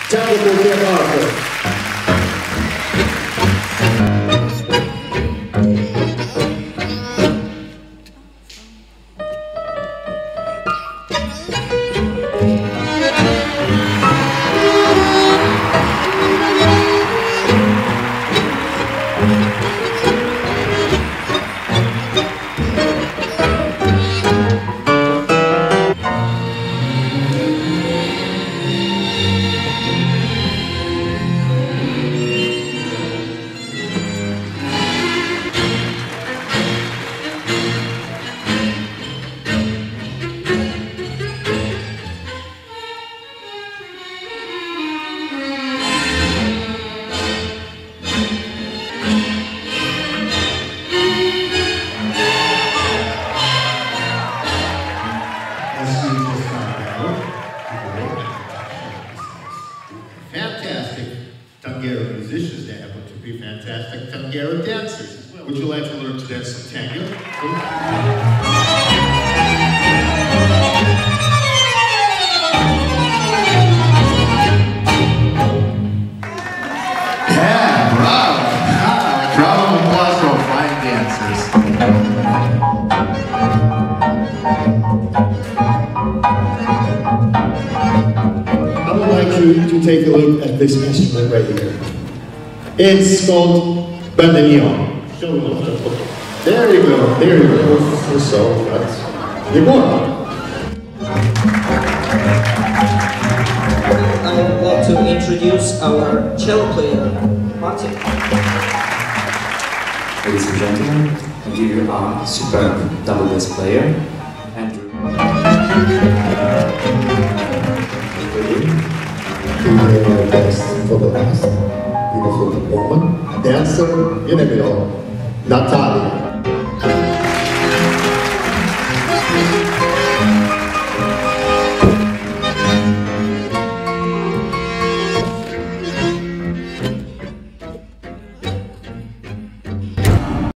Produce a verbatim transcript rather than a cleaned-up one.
Tango Bouquet Parker. Fantastic Tanguera musicians that happen to be fantastic Tanguera dancers. Would you like to learn to dance some tango? Yeah, bravo! Bravo and applause for fine dancers. I would like you to take a look at this instrument right here. It's called bandoneon. There you go, there you go. So, that's the one. I would like to introduce our cello player, Martin. Ladies and gentlemen, I give you our superb double bass player, Andrew. The best for the last beautiful woman, dancer in the middle, Natalia.